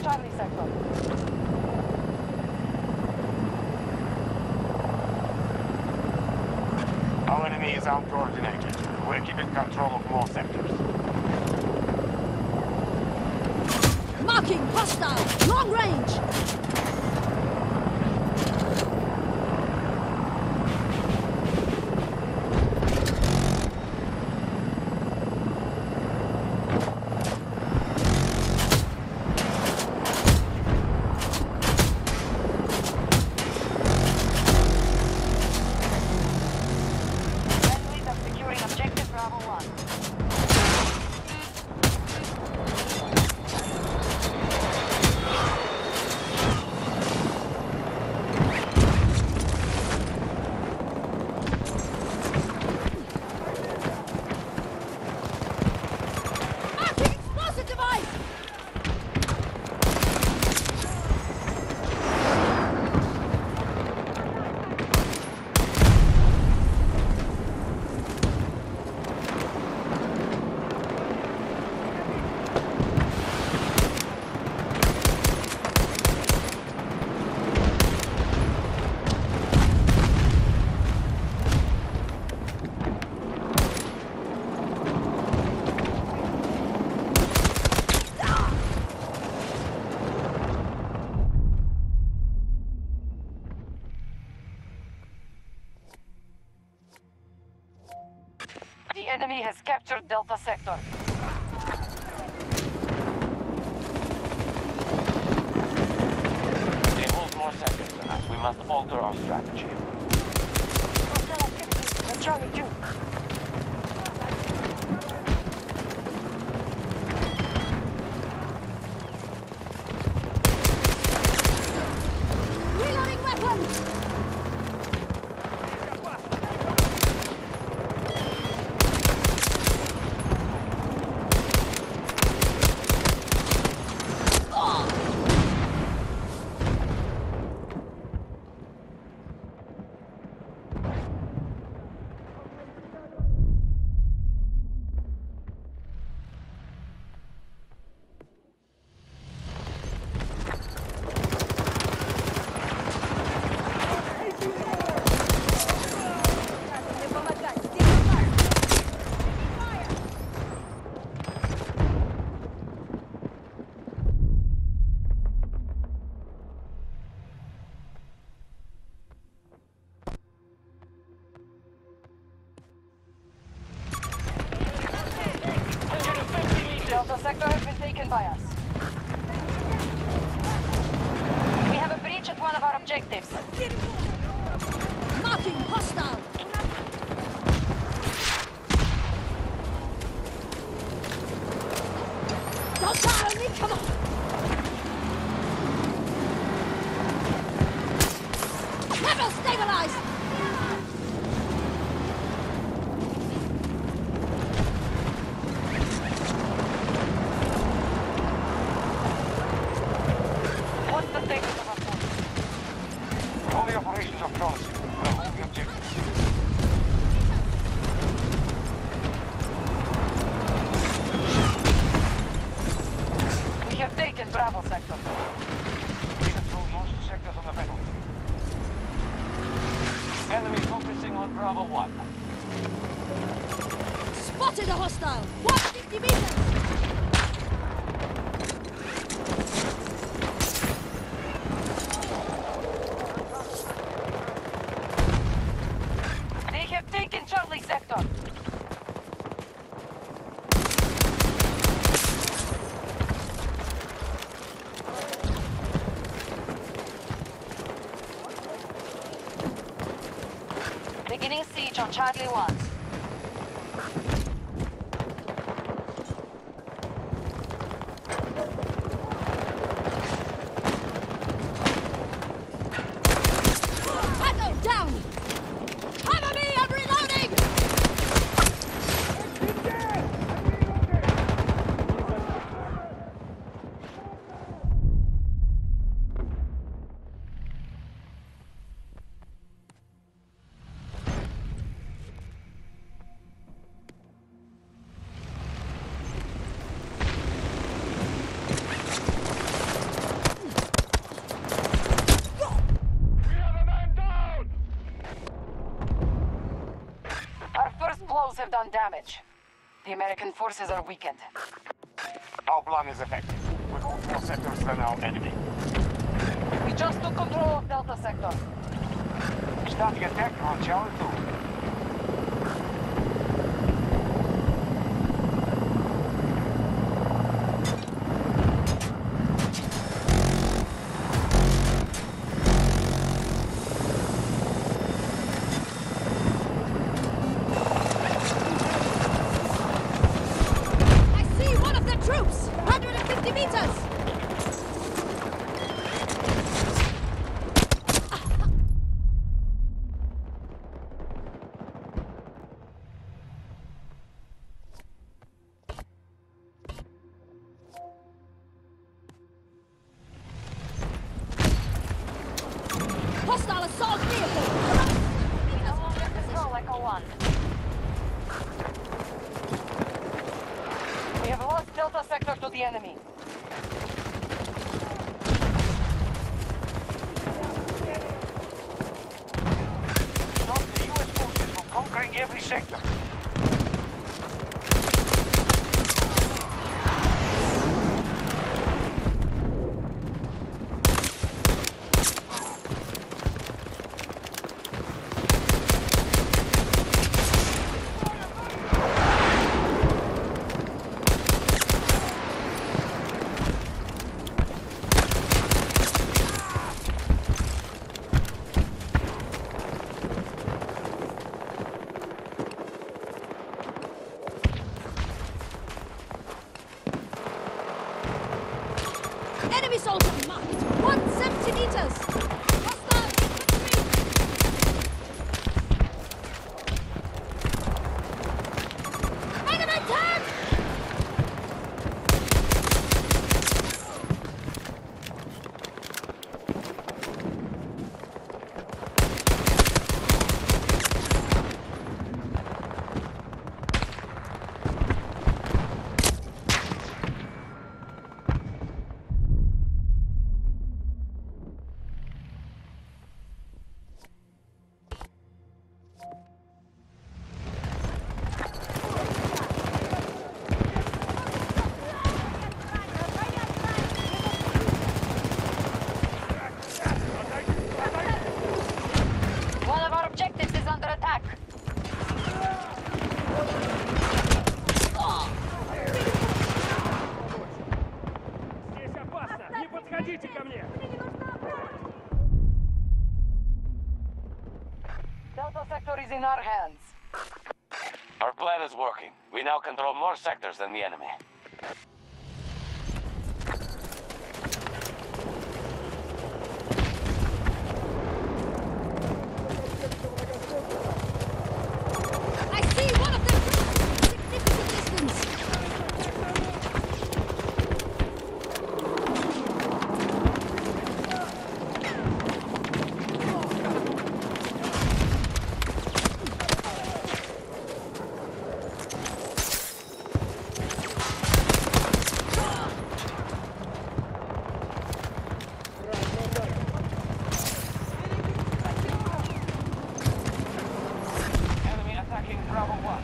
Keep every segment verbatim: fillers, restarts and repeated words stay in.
Charlie sector. Our enemy is uncoordinated. We're keeping control of more sectors. Marking hostile! Long range! The enemy has captured Delta Sector. They hold more sectors than us. We must alter our strategy. Hostile activity on Charlie two. Reloading weapons! Delta Sector has been taken by us. We have a breach at one of our objectives. Marking hostile! Don't die on me, come on! Level stabilized! What's the status of our force? All the operations are promising. We'll hold the objectives. We have taken Bravo Sector. We control most sectors on the battlefield. Enemy focusing on Bravo one. Spotted a hostile! one hundred fifty meters! They have taken Charlie Sector. Beginning siege on Charlie one. Tango down! Cover me, I'm reloading! damage. The American forces are weakened. Our plan is effective. We hold more sectors than our enemy. We just took control of Delta Sector. Starting attack on Charlie two. I see one of their troops! one hundred fifty meters! Hostile assault vehicle! We no longer control Echo One. We have lost Delta Sector to the enemy. Stop the U S forces from conquering every sector. Enemy soldier marked! one hundred seventy meters! Hostile infantry! Enemy tank! One of our objectives is under attack. Здесь опасно! Не подходите ко мне! Delta Sector is in our hands. Our plan is working. We now control more sectors than the enemy. I see one of them! Significant distance! Enemy attacking Bravo one.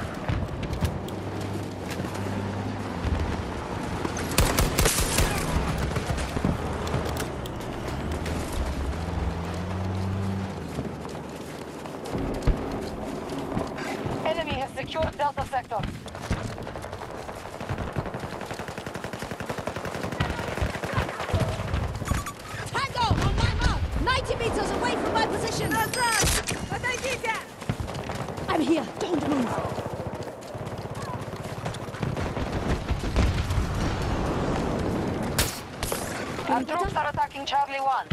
Enemy has secured Delta Sector. Tango on my mark! ninety meters away from my position! I'm here, don't move! Our troops are attacking Charlie one.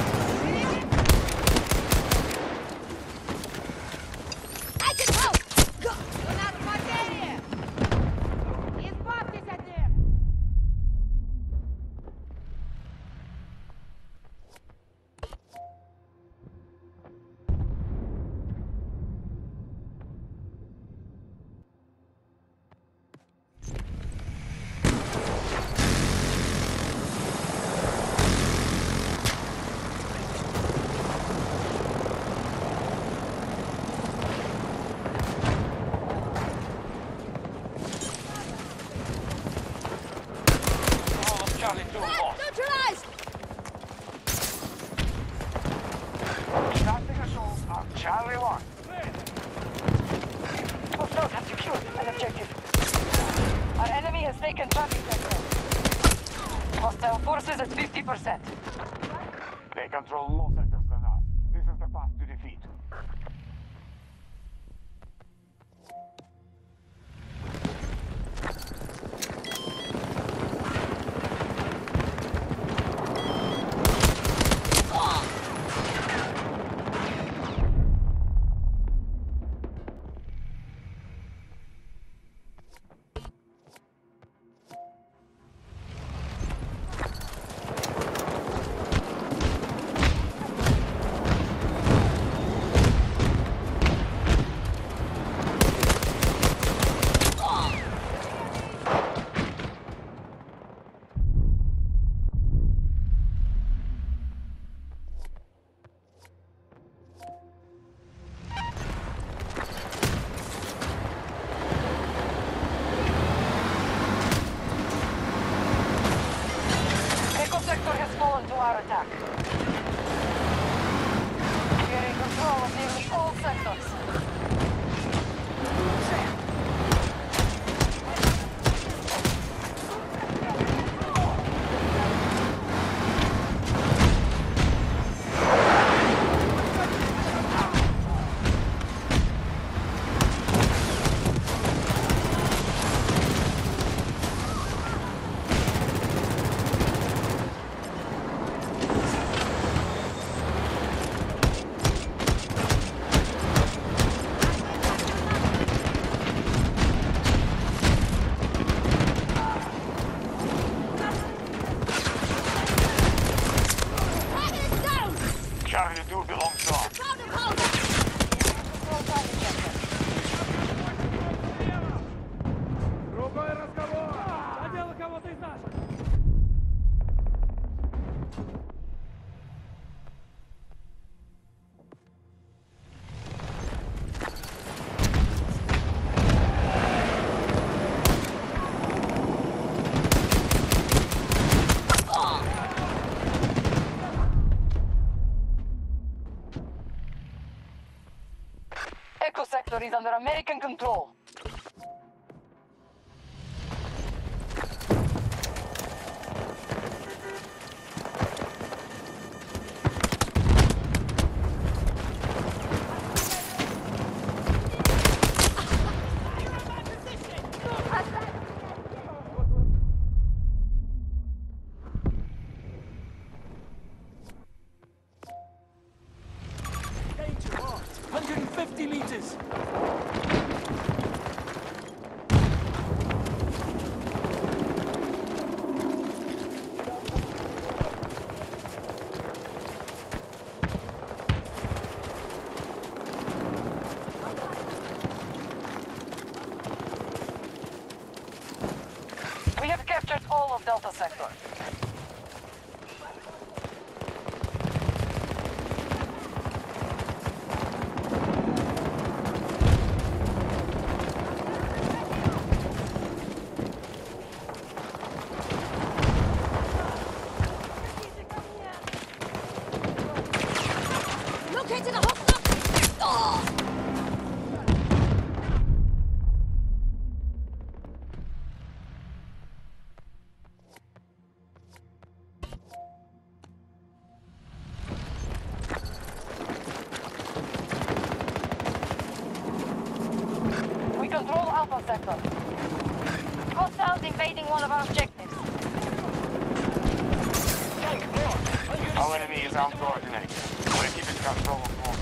I can help! forces at fifty percent. They control more sectors than us. This is the path to defeat. Sector has fallen to our attack. We are in control of nearly all sectors. Charlie two belongs to us. Другой разговор! Задела кого-то из наших! Echo sector is under American control. Danger marked! one hundred fifty meters! We have captured all of Delta sector. Located a hostile. Oh! We control Alpha sector. Hostiles invading one of our objectives. Our enemy is uncoordinated. We're keeping control of more.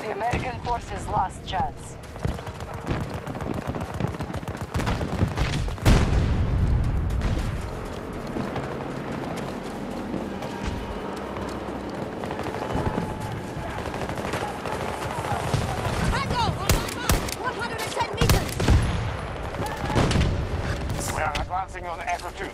The American forces' last chance. Tango! On my mark! one hundred ten meters! We are advancing on Echo two.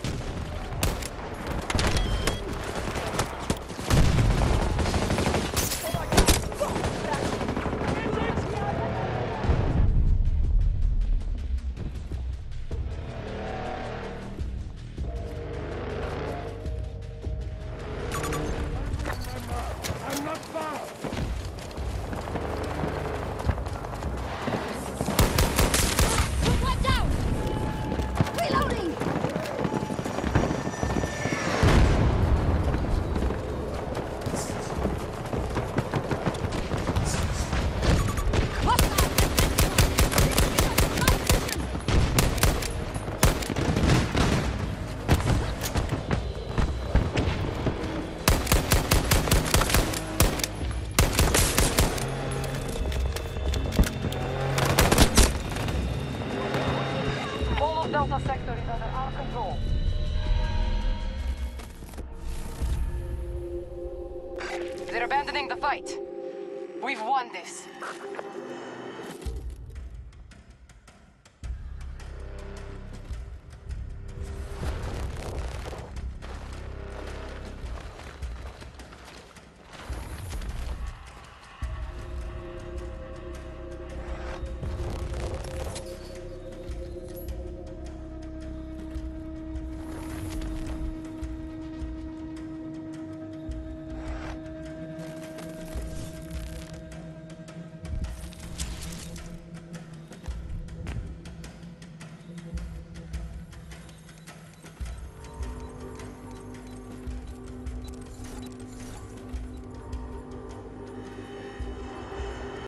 I'm not far! Put one down! Reloading! All of Delta Sector is under our control. They're abandoning the fight. We've won this.